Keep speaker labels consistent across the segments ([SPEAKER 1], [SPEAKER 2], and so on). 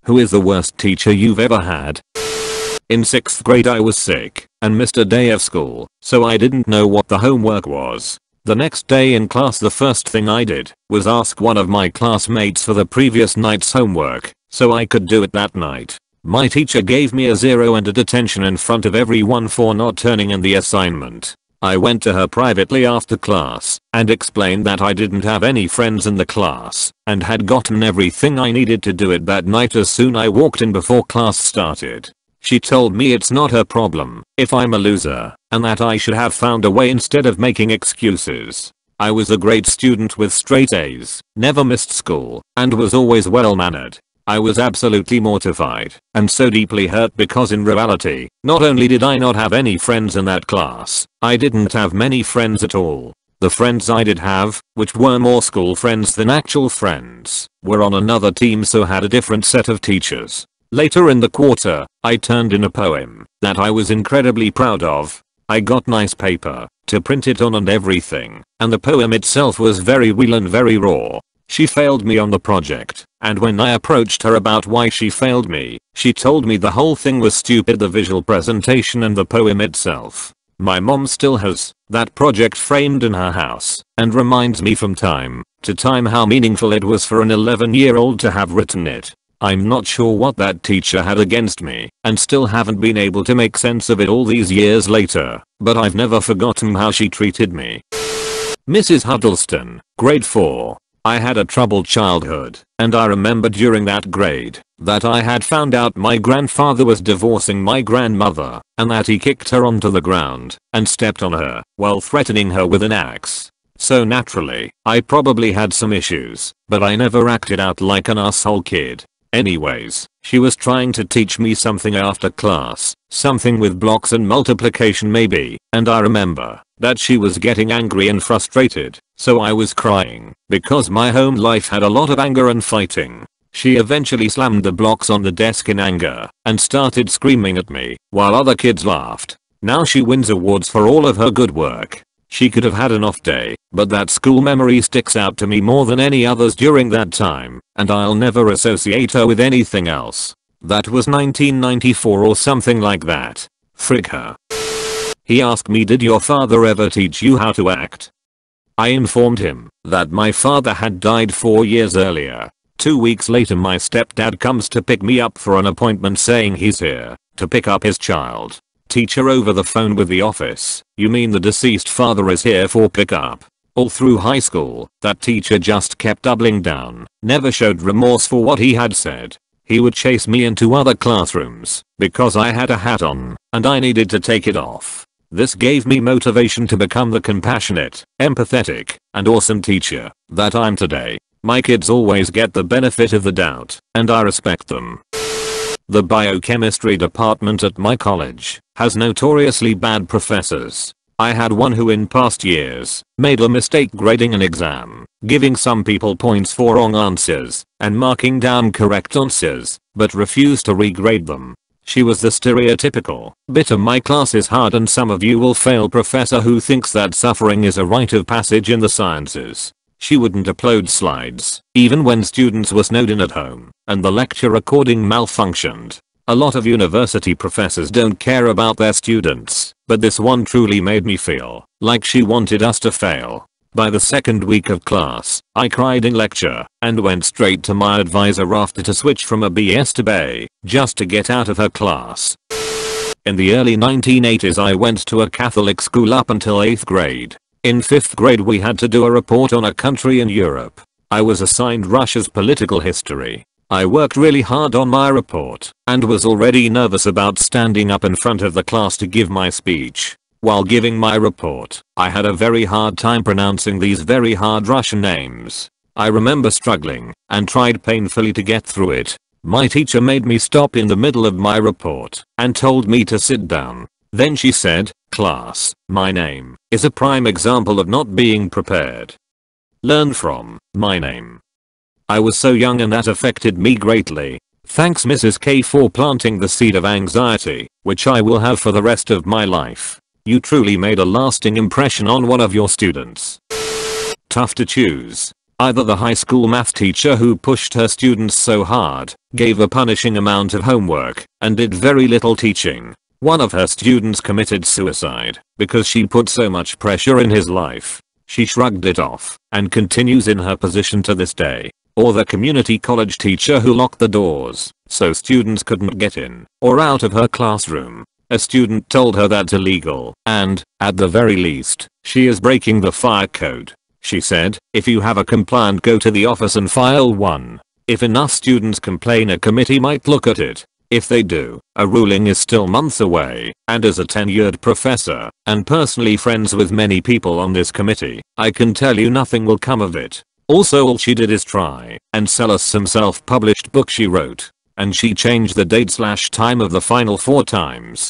[SPEAKER 1] Who is the worst teacher you've ever had? In 6th grade I was sick and missed a day of school, so I didn't know what the homework was. The next day in class the first thing I did was ask one of my classmates for the previous night's homework so I could do it that night. My teacher gave me a 0 and a detention in front of everyone for not turning in the assignment. I went to her privately after class and explained that I didn't have any friends in the class and had gotten everything I needed to do it that night as soon I walked in before class started. She told me it's not her problem if I'm a loser and that I should have found a way instead of making excuses. I was a great student with straight A's, never missed school, and was always well mannered. I was absolutely mortified and so deeply hurt because in reality, not only did I not have any friends in that class, I didn't have many friends at all. The friends I did have, which were more school friends than actual friends, were on another team so had a different set of teachers. Later in the quarter, I turned in a poem that I was incredibly proud of. I got nice paper to print it on and everything, and the poem itself was very real and very raw. She failed me on the project, and when I approached her about why she failed me, she told me the whole thing was stupid, the visual presentation and the poem itself. My mom still has that project framed in her house and reminds me from time to time how meaningful it was for an 11-year-old to have written it. I'm not sure what that teacher had against me and still haven't been able to make sense of it all these years later, but I've never forgotten how she treated me. Mrs. Huddleston, grade 4. I had a troubled childhood, and I remember during that grade that I had found out my grandfather was divorcing my grandmother and that he kicked her onto the ground and stepped on her while threatening her with an axe. So naturally, I probably had some issues, but I never acted out like an asshole kid. Anyways, she was trying to teach me something after class, something with blocks and multiplication maybe, and I remember that she was getting angry and frustrated, so I was crying because my home life had a lot of anger and fighting. She eventually slammed the blocks on the desk in anger and started screaming at me while other kids laughed. Now she wins awards for all of her good work. She could have had an off day, but that school memory sticks out to me more than any others during that time, and I'll never associate her with anything else. That was 1994 or something like that. Frick her. He asked me, did your father ever teach you how to act? I informed him that my father had died 4 years earlier. 2 weeks later my stepdad comes to pick me up for an appointment saying he's here to pick up his child. Teacher over the phone with the office, you mean the deceased father is here for pickup? All through high school, that teacher just kept doubling down, never showed remorse for what he had said. He would chase me into other classrooms because I had a hat on and I needed to take it off. This gave me motivation to become the compassionate, empathetic, and awesome teacher that I'm today. My kids always get the benefit of the doubt, and I respect them. The biochemistry department at my college has notoriously bad professors. I had one who in past years made a mistake grading an exam, giving some people points for wrong answers and marking down correct answers, but refused to regrade them. She was the stereotypical, bitter my class is hard and some of you will fail professor who thinks that suffering is a rite of passage in the sciences. She wouldn't upload slides, even when students were snowed in at home, and the lecture recording malfunctioned. A lot of university professors don't care about their students, but this one truly made me feel like she wanted us to fail. By the second week of class, I cried in lecture and went straight to my advisor after to switch from a BS to A, just to get out of her class. In the early 1980s I went to a Catholic school up until 8th grade. In 5th grade we had to do a report on a country in Europe. I was assigned Russia's political history. I worked really hard on my report and was already nervous about standing up in front of the class to give my speech. While giving my report, I had a very hard time pronouncing these very hard Russian names. I remember struggling and tried painfully to get through it. My teacher made me stop in the middle of my report and told me to sit down. Then she said, "Class, my name is a prime example of not being prepared. Learn from my name." I was so young and that affected me greatly. Thanks Mrs. K for planting the seed of anxiety, which I will have for the rest of my life. You truly made a lasting impression on one of your students. Tough to choose. Either the high school math teacher who pushed her students so hard, gave a punishing amount of homework, and did very little teaching. One of her students committed suicide because she put so much pressure in his life. She shrugged it off and continues in her position to this day. Or the community college teacher who locked the doors so students couldn't get in or out of her classroom. A student told her that's illegal and, at the very least, she is breaking the fire code. She said, if you have a complaint, go to the office and file one. If enough students complain, a committee might look at it. If they do, a ruling is still months away, and as a tenured professor, and personally friends with many people on this committee, I can tell you nothing will come of it. Also, all she did is try and sell us some self-published book she wrote. And she changed the date/time of the final 4 times.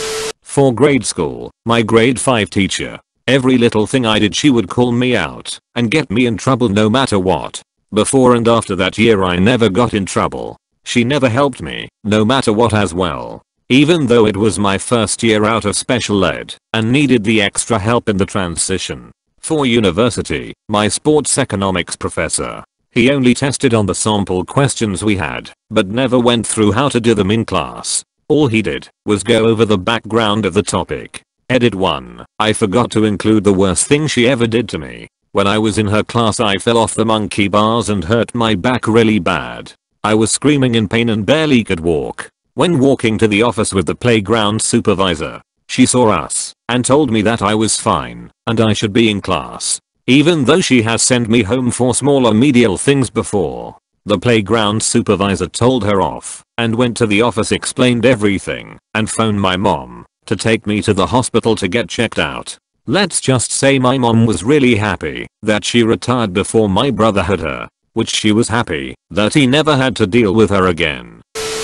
[SPEAKER 1] For grade school, my grade 5 teacher. Every little thing I did she would call me out and get me in trouble no matter what. Before and after that year I never got in trouble. She never helped me, no matter what as well. Even though it was my first year out of special ed and needed the extra help in the transition. For university, my sports economics professor. He only tested on the sample questions we had, but never went through how to do them in class. All he did was go over the background of the topic. Edit 1. I forgot to include the worst thing she ever did to me. When I was in her class I fell off the monkey bars and hurt my back really bad. I was screaming in pain and barely could walk. When walking to the office with the playground supervisor, she saw us and told me that I was fine and I should be in class. Even though she has sent me home for smaller medial things before. The playground supervisor told her off and went to the office, explained everything, and phoned my mom to take me to the hospital to get checked out. Let's just say my mom was really happy that she retired before my brother had her, which she was happy that he never had to deal with her again.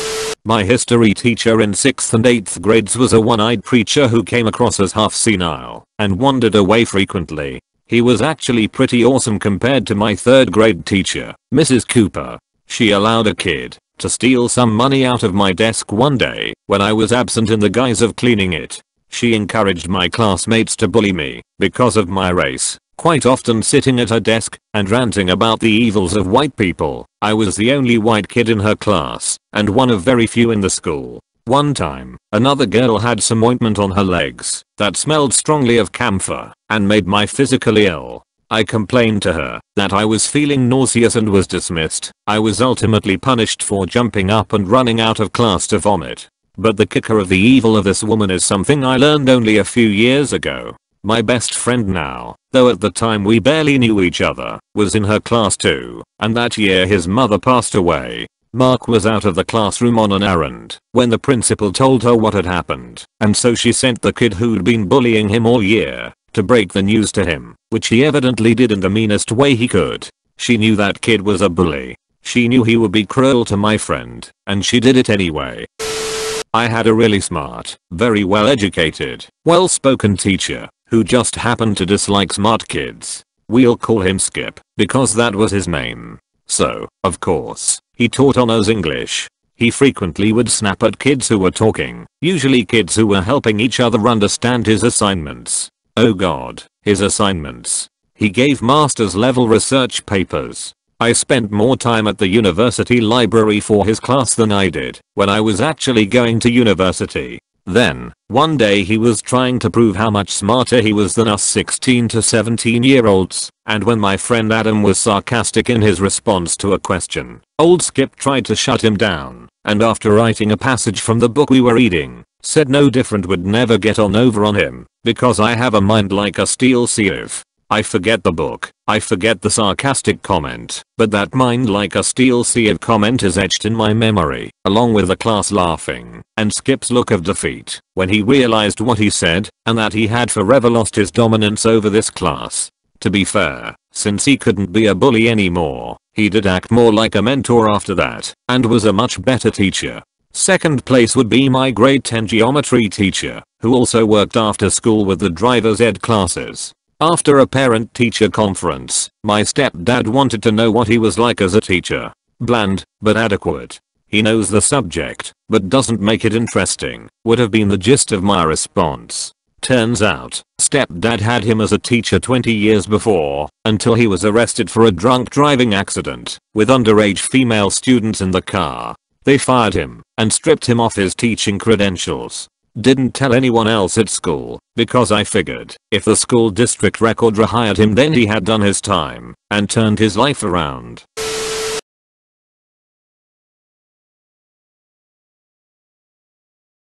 [SPEAKER 1] My history teacher in 6th and 8th grades was a one-eyed preacher who came across as half senile and wandered away frequently. He was actually pretty awesome compared to my 3rd grade teacher, Mrs. Cooper. She allowed a kid to steal some money out of my desk one day when I was absent in the guise of cleaning it. She encouraged my classmates to bully me because of my race, quite often sitting at her desk and ranting about the evils of white people. I was the only white kid in her class and one of very few in the school. One time, another girl had some ointment on her legs that smelled strongly of camphor and made me physically ill. I complained to her that I was feeling nauseous and was dismissed. I was ultimately punished for jumping up and running out of class to vomit. But the kicker of the evil of this woman is something I learned only a few years ago. My best friend now, though at the time we barely knew each other, was in her class too, and that year his mother passed away. Mark was out of the classroom on an errand when the principal told her what had happened, and so she sent the kid who'd been bullying him all year to break the news to him, which he evidently did in the meanest way he could. She knew that kid was a bully. She knew he would be cruel to my friend, and she did it anyway. I had a really smart, very well educated, well-spoken teacher who just happened to dislike smart kids. We'll call him Skip because that was his name. So, of course, he taught honors English. He frequently would snap at kids who were talking, usually kids who were helping each other understand his assignments. Oh god, his assignments. He gave master's level research papers. I spent more time at the university library for his class than I did when I was actually going to university. Then, one day he was trying to prove how much smarter he was than us 16 to 17-year-olds, and when my friend Adam was sarcastic in his response to a question, old Skip tried to shut him down, and after writing a passage from the book we were reading, said no different would never get over on him, because I have a mind like a steel sieve. I forget the book, I forget the sarcastic comment, but that mind like a steel sieve comment is etched in my memory, along with the class laughing, and Skip's look of defeat when he realized what he said, and that he had forever lost his dominance over this class. To be fair, since he couldn't be a bully anymore, he did act more like a mentor after that, and was a much better teacher. Second place would be my grade 10 geometry teacher, who also worked after school with the driver's ed classes. After a parent-teacher conference, my stepdad wanted to know what he was like as a teacher. Bland, but adequate. He knows the subject, but doesn't make it interesting, would have been the gist of my response. Turns out, stepdad had him as a teacher 20 years before, until he was arrested for a drunk driving accident with underage female students in the car. They fired him and stripped him of his teaching credentials. Didn't tell anyone else at school, because I figured if the school district record rehired him then he had done his time and turned his life around.